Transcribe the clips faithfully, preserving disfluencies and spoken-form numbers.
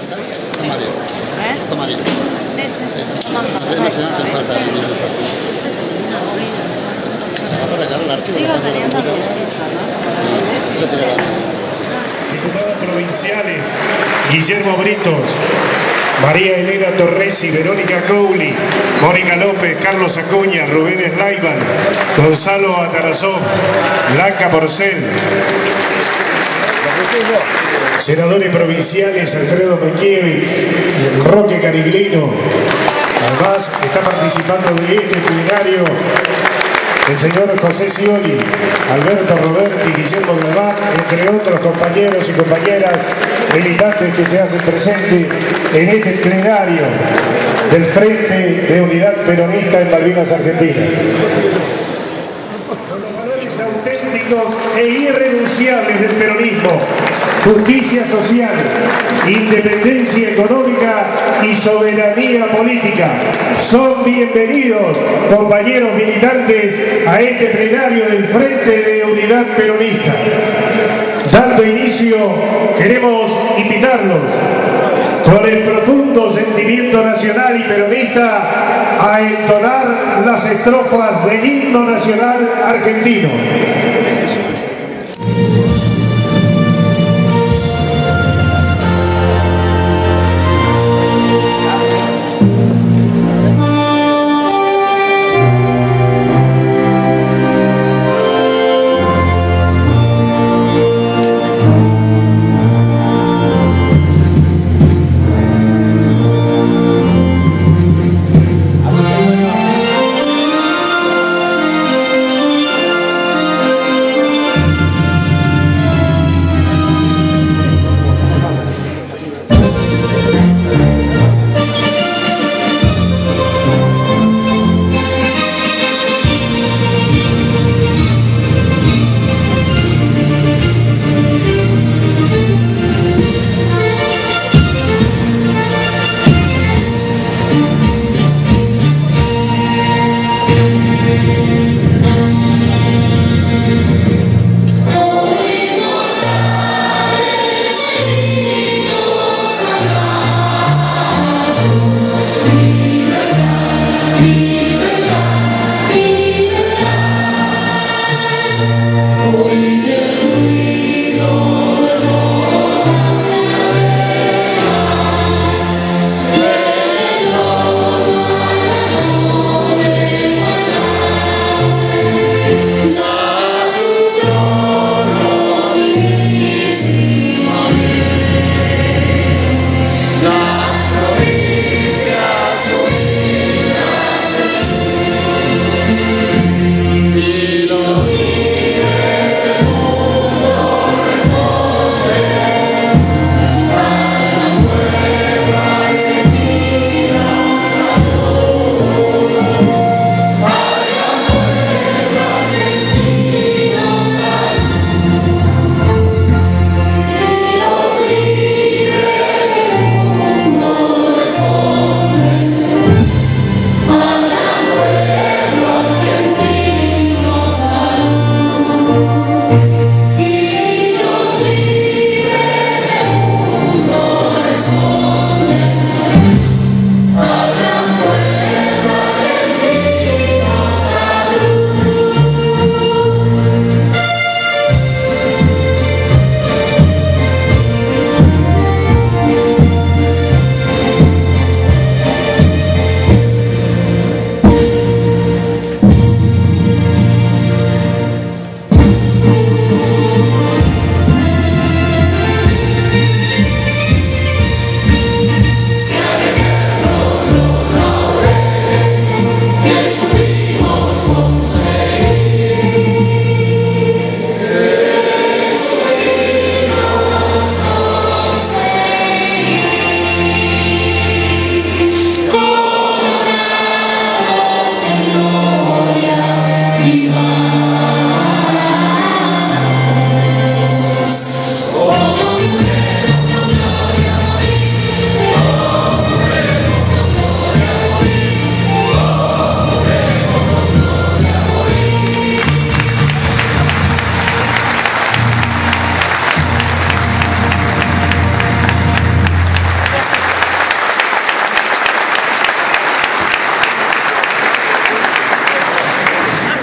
Toma bien. ¿Eh? Toma bien. Sí, sí, sí. No se, no se hace falta el dinero. Para agarrar el archivo. Sigo teniendo Diputados provinciales, Guillermo Britos, María Elena Torresi, Verónica Couli, Mónica López, Carlos Acuña, Rubén Slaiban, Gonzalo Atarazov, Blanca Porcel. Senadores provinciales, Alfredo Mequievich, Roque Cariglino. Además, está participando de este plenario el señor José Scioli, Alberto Roberti, Guillermo Galván, entre otros compañeros y compañeras militantes que se hacen presentes en este plenario del Frente de Unidad Peronista en Malvinas Argentinas. Los valores auténticos e irrenunciables del peronismo: justicia social, independencia económica y soberanía política. Son bienvenidos, compañeros militantes, a este plenario del Frente de Unidad Peronista. Dando inicio, queremos invitarlos, con el profundo sentimiento nacional y peronista, a entonar las estrofas del himno nacional argentino.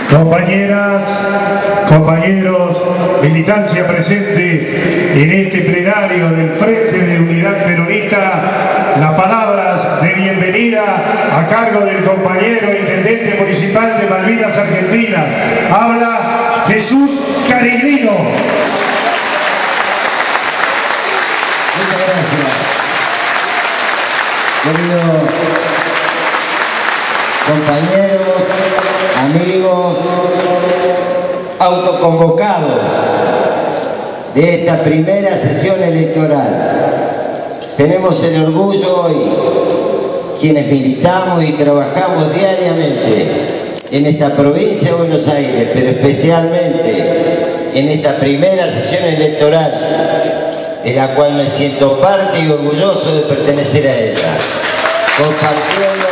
Compañeras, compañeros, militancia presente en este plenario del Frente de Unidad Peronista, las palabras de bienvenida a cargo del compañero intendente municipal de Malvinas Argentinas. Habla Jesús Cariglino. Muchas gracias. Queridos compañeros, amigos, autoconvocados de esta primera sesión electoral. Tenemos el orgullo hoy, quienes militamos y trabajamos diariamente en esta provincia de Buenos Aires, pero especialmente en esta primera sesión electoral, en la cual me siento parte y orgulloso de pertenecer a ella, compartiendo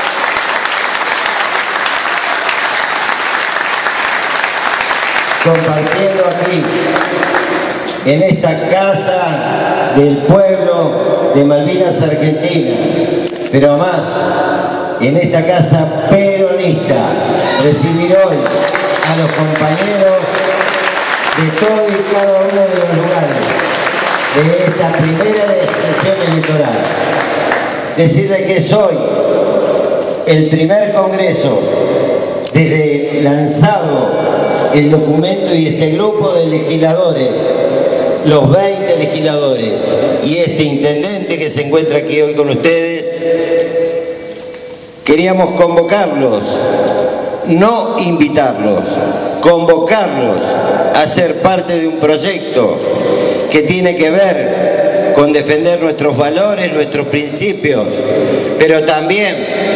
compartiendo aquí, en esta casa del pueblo de Malvinas Argentinas, pero más, en esta casa peronista, recibir hoy a los compañeros de todo y cada uno de los lugares de esta primera sesión electoral. Decirles que soy el primer congreso desde lanzado el documento y este grupo de legisladores, los veinte legisladores y este intendente que se encuentra aquí hoy con ustedes, queríamos convocarlos, no invitarlos, convocarlos a ser parte de un proyecto que tiene que ver con defender nuestros valores, nuestros principios, pero también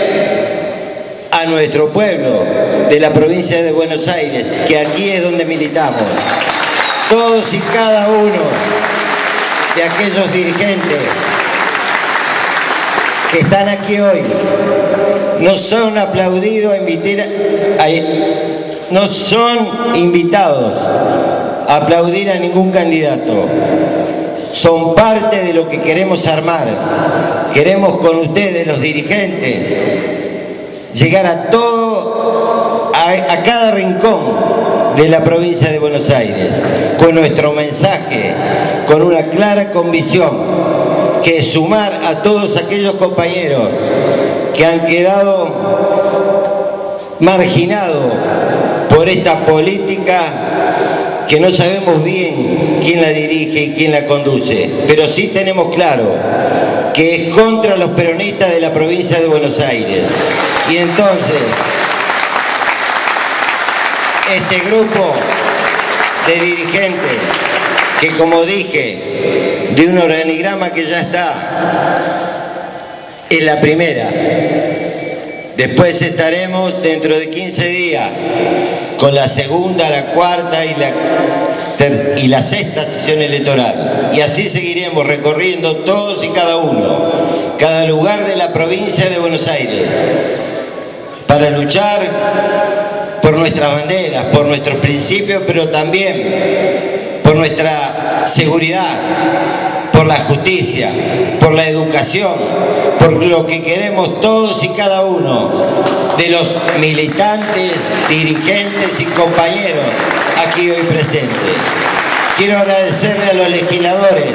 a nuestro pueblo de la provincia de Buenos Aires, que aquí es donde militamos. Todos y cada uno de aquellos dirigentes que están aquí hoy no son aplaudidos, a, no son invitados a aplaudir a ningún candidato. Son parte de lo que queremos armar. Queremos con ustedes, los dirigentes, llegar a todo, a, a cada rincón de la provincia de Buenos Aires, con nuestro mensaje, con una clara convicción, que es sumar a todos aquellos compañeros que han quedado marginados por esta política que no sabemos bien quién la dirige y quién la conduce, pero sí tenemos claro que es contra los peronistas de la provincia de Buenos Aires. Y entonces, este grupo de dirigentes, que como dije, de un organigrama que ya está, es la primera. Después estaremos dentro de quince días con la segunda, la cuarta y la y la sexta sesión electoral, y así seguiremos recorriendo todos y cada uno, cada lugar de la provincia de Buenos Aires, para luchar por nuestras banderas, por nuestros principios, pero también por nuestra seguridad, por la justicia, por la educación, por lo que queremos todos y cada uno de los militantes, dirigentes y compañeros aquí hoy presentes. Quiero agradecerle a los legisladores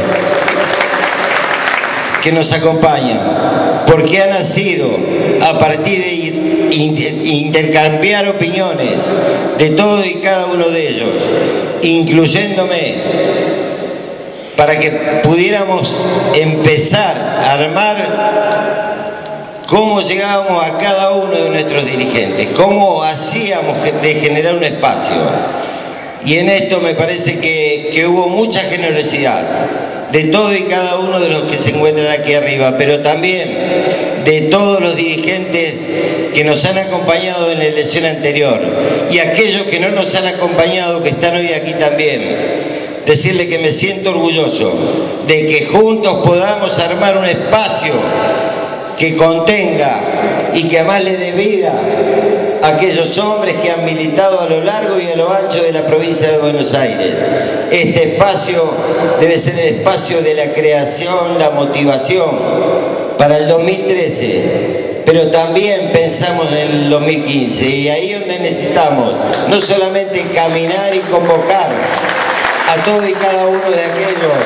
que nos acompañan, porque ha nacido a partir de intercambiar opiniones de todo y cada uno de ellos, incluyéndome, para que pudiéramos empezar a armar cómo llegábamos a cada uno de nuestros dirigentes, cómo hacíamos de generar un espacio. Y en esto me parece que, que hubo mucha generosidad de todo y cada uno de los que se encuentran aquí arriba, pero también de todos los dirigentes que nos han acompañado en la elección anterior y aquellos que no nos han acompañado, que están hoy aquí también. Decirle que me siento orgulloso de que juntos podamos armar un espacio que contenga y que además le dé vida a aquellos hombres que han militado a lo largo y a lo ancho de la provincia de Buenos Aires. Este espacio debe ser el espacio de la creación, la motivación para el dos mil trece, pero también pensamos en el dos mil quince, y ahí es donde necesitamos no solamente caminar y convocar a todo y cada uno de aquellos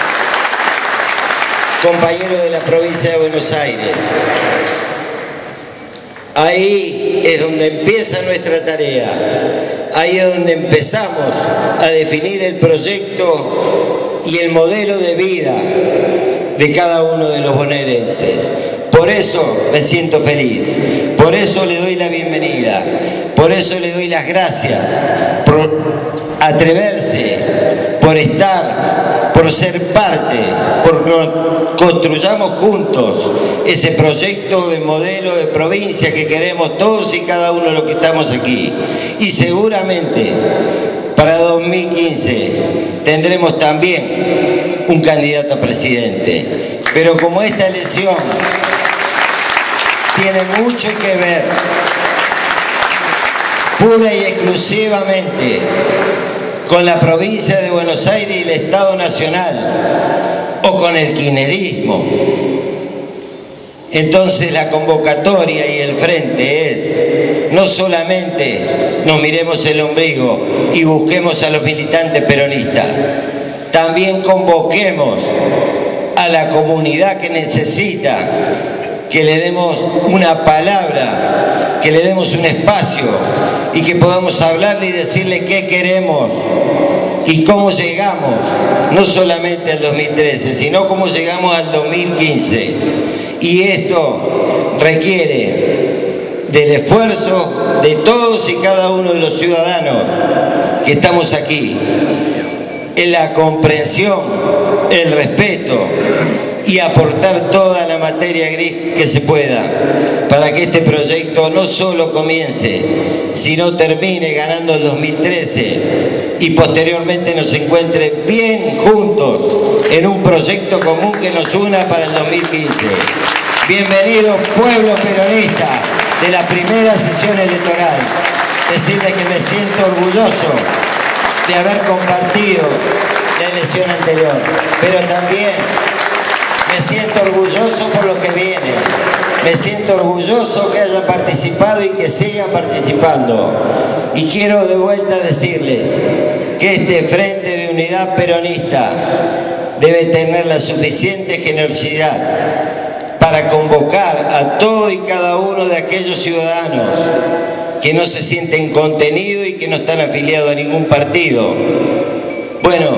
compañeros de la provincia de Buenos Aires. Ahí es donde empieza nuestra tarea, ahí es donde empezamos a definir el proyecto y el modelo de vida de cada uno de los bonaerenses. Por eso me siento feliz, por eso le doy la bienvenida, por eso le doy las gracias, por atreverse, por estar, por ser parte, por que construyamos juntos ese proyecto de modelo de provincia que queremos todos y cada uno de los que estamos aquí. Y seguramente para dos mil quince tendremos también un candidato a presidente. Pero como esta elección tiene mucho que ver pura y exclusivamente con la provincia de Buenos Aires y el Estado Nacional, o con el kirchnerismo, entonces la convocatoria y el frente es: no solamente nos miremos el ombligo y busquemos a los militantes peronistas, también convoquemos a la comunidad que necesita que le demos una palabra, que le demos un espacio y que podamos hablarle y decirle qué queremos y cómo llegamos, no solamente al dos mil trece, sino cómo llegamos al dos mil quince. Y esto requiere del esfuerzo de todos y cada uno de los ciudadanos que estamos aquí, en la comprensión, el respeto y aportar toda la materia gris que se pueda para que este proyecto no solo comience, sino termine ganando el dos mil trece y posteriormente nos encuentre bien juntos en un proyecto común que nos una para el dos mil quince. Bienvenidos, pueblo peronista de la primera sesión electoral. Decirles que me siento orgulloso de haber compartido la elección anterior, pero también me siento orgulloso por lo que viene. Me siento orgulloso que hayan participado y que sigan participando. Y quiero de vuelta decirles que este Frente de Unidad Peronista debe tener la suficiente generosidad para convocar a todo y cada uno de aquellos ciudadanos que no se sienten contenidos y que no están afiliados a ningún partido. Bueno,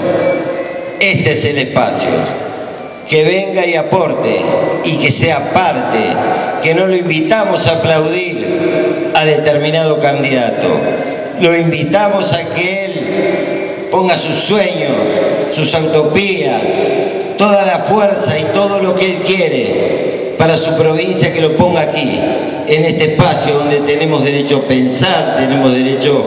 este es el espacio. Que venga y aporte y que sea parte, que no lo invitamos a aplaudir a determinado candidato, lo invitamos a que él ponga sus sueños, sus utopías, toda la fuerza y todo lo que él quiere para su provincia, que lo ponga aquí, en este espacio donde tenemos derecho a pensar, tenemos derecho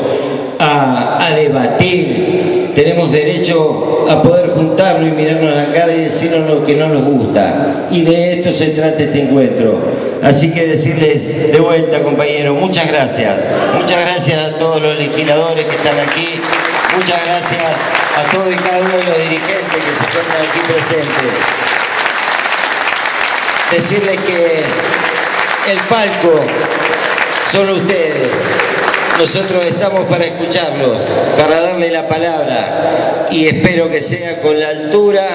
a, a debatir, tenemos derecho a poder juntarnos y mirarnos a la cara y decirnos lo que no nos gusta. Y de esto se trata este encuentro. Así que decirles de vuelta, compañeros, muchas gracias. Muchas gracias a todos los legisladores que están aquí. Muchas gracias a todos y cada uno de los dirigentes que se encuentran aquí presentes. Decirles que el palco son ustedes. Nosotros estamos para escucharlos, para darle la palabra, y espero que sea con la altura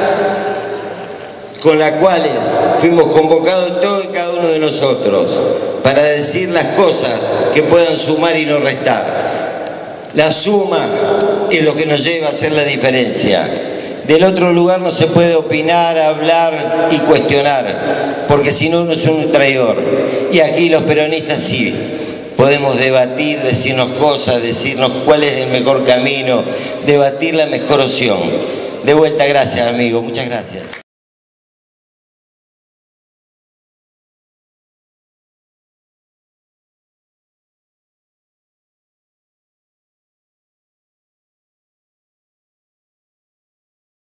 con la cual fuimos convocados todos y cada uno de nosotros, para decir las cosas que puedan sumar y no restar. La suma es lo que nos lleva a hacer la diferencia. Del otro lugar no se puede opinar, hablar y cuestionar, porque si no uno es un traidor. Y aquí los peronistas sí. Podemos debatir, decirnos cosas, decirnos cuál es el mejor camino, debatir la mejor opción. De vuelta, gracias, amigo. Muchas gracias.